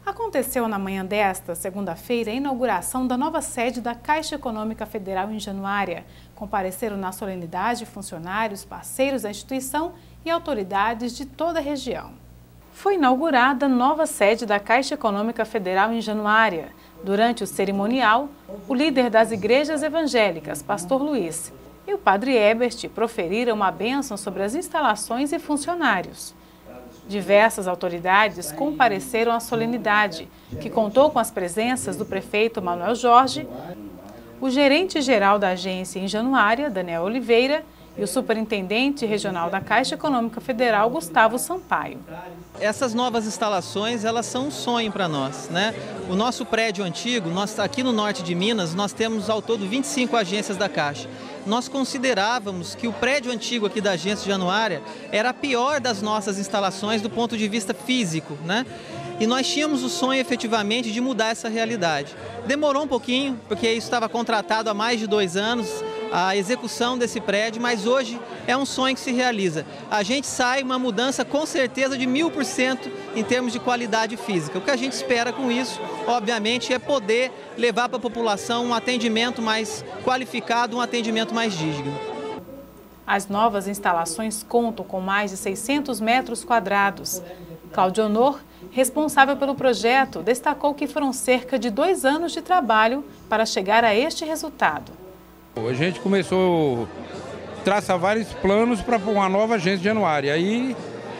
Aconteceu na manhã desta segunda-feira a inauguração da nova sede da Caixa Econômica Federal em Januária. Compareceram na solenidade funcionários, parceiros da instituição e autoridades de toda a região. Foi inaugurada a nova sede da Caixa Econômica Federal em Januária. Durante o cerimonial, o líder das igrejas evangélicas, Pastor Luiz, e o Padre Ebert proferiram uma bênção sobre as instalações e funcionários. Diversas autoridades compareceram à solenidade, que contou com as presenças do prefeito Manuel Jorge, o gerente-geral da agência em Januária, Daniel Oliveira, e o superintendente regional da Caixa Econômica Federal, Gustavo Sampaio. Essas novas instalações, elas são um sonho para nós, né? O nosso prédio antigo, aqui no norte de Minas, nós temos ao todo 25 agências da Caixa. Nós considerávamos que o prédio antigo aqui da agência de Januária era a pior das nossas instalações do ponto de vista físico, né? E nós tínhamos o sonho efetivamente de mudar essa realidade. Demorou um pouquinho, porque isso estava contratado há mais de 2 anos, a execução desse prédio, mas hoje é um sonho que se realiza. A gente sai uma mudança com certeza de 1000% em termos de qualidade física. O que a gente espera com isso, obviamente, é poder levar para a população um atendimento mais qualificado, um atendimento mais digno. As novas instalações contam com mais de 600 metros quadrados. Cláudio Honor, responsável pelo projeto, destacou que foram cerca de 2 anos de trabalho para chegar a este resultado. A gente começou a traçar vários planos para uma nova agência de Januária. Aí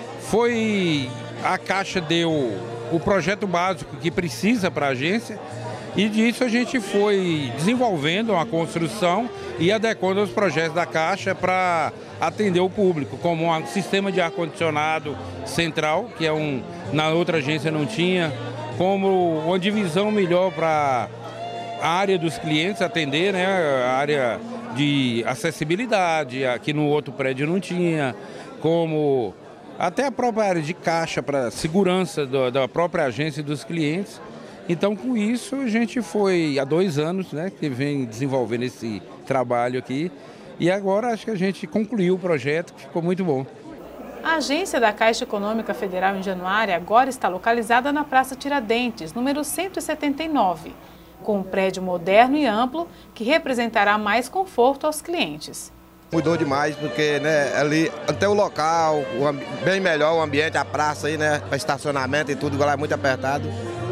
a Caixa deu o projeto básico que precisa para a agência e disso a gente foi desenvolvendo uma construção e adequando os projetos da Caixa para atender o público, como um sistema de ar-condicionado central, que na outra agência não tinha, como uma divisão melhor para a área dos clientes atender, né? A área de acessibilidade, aqui no outro prédio não tinha, como até a própria área de caixa para segurança da própria agência e dos clientes. Então, com isso, a gente foi há 2 anos, né, que vem desenvolvendo esse trabalho aqui e agora acho que a gente concluiu o projeto, que ficou muito bom. A agência da Caixa Econômica Federal em Januária agora está localizada na Praça Tiradentes, número 179. Com um prédio moderno e amplo que representará mais conforto aos clientes. Mudou demais porque, né, ali até o local, bem melhor o ambiente, a praça aí, né, para estacionamento e tudo, igual é muito apertado,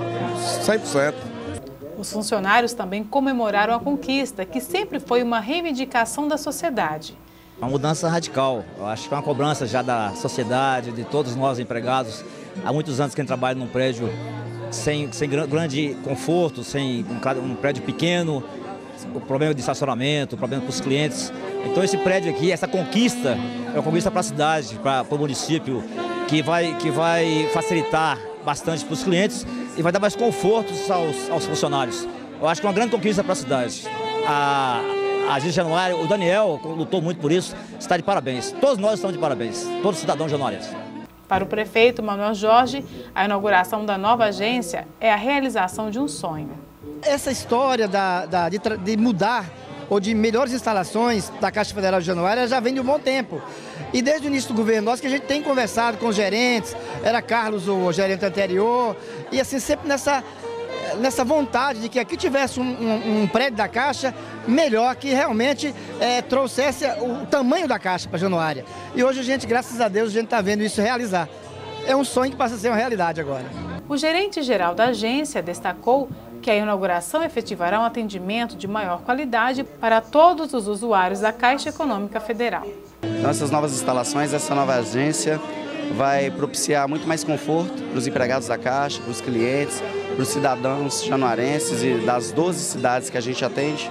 100%. Os funcionários também comemoraram a conquista, que sempre foi uma reivindicação da sociedade. Uma mudança radical, eu acho que é uma cobrança já da sociedade, de todos nós empregados. Há muitos anos que a gente trabalha num prédio sem grande conforto, sem um prédio pequeno, o problema de estacionamento, o problema para os clientes. Então esse prédio aqui, essa conquista, é uma conquista para a cidade, para o município, que vai facilitar bastante para os clientes e vai dar mais conforto aos funcionários. Eu acho que é uma grande conquista para a cidade. A agência de Januária, o Daniel lutou muito por isso, está de parabéns. Todos nós estamos de parabéns, todos os cidadãos januarienses. Para o prefeito Manuel Jorge, a inauguração da nova agência é a realização de um sonho. Essa história de mudar ou de melhores instalações da Caixa Federal de Januária já vem de um bom tempo. E desde o início do governo nosso que a gente tem conversado com os gerentes, era Carlos o gerente anterior, e assim sempre nessa vontade de que aqui tivesse um prédio da Caixa melhor, que realmente trouxesse o tamanho da Caixa para Januária. E hoje a gente, graças a Deus, a gente está vendo isso realizar. É um sonho que passa a ser uma realidade agora. O gerente-geral da agência destacou que a inauguração efetivará um atendimento de maior qualidade para todos os usuários da Caixa Econômica Federal. Então, essas novas instalações, essa nova agência vai propiciar muito mais conforto para os empregados da Caixa, para os clientes, para os cidadãos januarenses e das 12 cidades que a gente atende,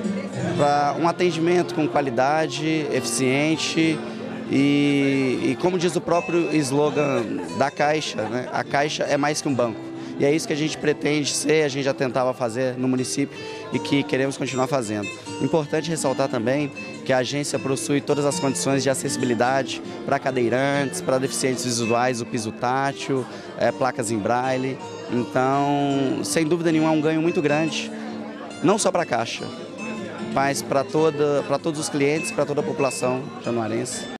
para um atendimento com qualidade, eficiente e como diz o próprio slogan da Caixa, né? A Caixa é mais que um banco. E é isso que a gente pretende ser, a gente já tentava fazer no município e que queremos continuar fazendo. Importante ressaltar também que a agência possui todas as condições de acessibilidade para cadeirantes, para deficientes visuais, o piso tátil, placas em braille. Então, sem dúvida nenhuma, é um ganho muito grande, não só para a Caixa, mas para todos os clientes, para toda a população januarense.